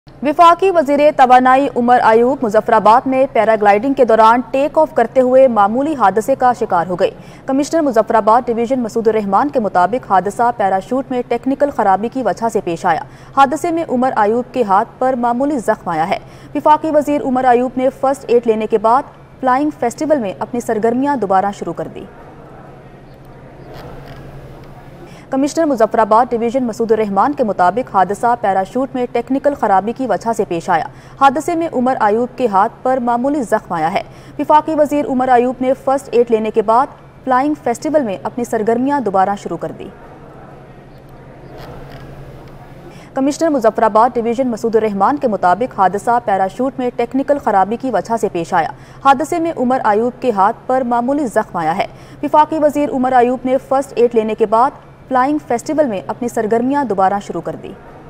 विफाकी वजीर तवानाई उमर आयूब मुजफ्फराबाद में पैराग्लाइडिंग के दौरान टेक ऑफ करते हुए मामूली हादसे का शिकार हो गई। कमिश्नर मुजफ्फराबाद डिवीजन मसूदुर रहमान के मुताबिक हादसा पैराशूट में टेक्निकल खराबी की वजह से पेश आया। हादसे में उमर आयूब के हाथ पर मामूली जख्म आया है। विफाकी वजीर उमर आयूब ने फर्स्ट एड लेने के बाद फ्लाइंग फेस्टिवल में अपनी सरगर्मियां दोबारा शुरू कर दी। कमिश्नर मुजफ्फराबाद डिवीजन मसूदुर रहमान के मुताबिक हादसा पैराशूट में टेक्निकल खराबी की वजह से पेश आया। हादसे में उमर आयूब के हाथ पर मामूली जख्म आया है। विफाकी वजीर उमर आयूब ने फर्स्ट एड लेने के बाद फ्लाइंग फेस्टिवल में अपनी सरगर्मियां दोबारा शुरू कर दी। कमिश्नर मुजफ्फराबाद डिवीजन मसूदुर रहमान के मुताबिक हादसा पैराशूट में टेक्निकल खराबी की वजह से पेश आया। हादसे में उमर आयूब के हाथ पर मामूली जख्म आया है। विफाकी वजीर उमर आयूब ने फर्स्ट एड लेने के बाद फ्लाइंग फेस्टिवल में अपनी सरगर्मियां दोबारा शुरू कर दी।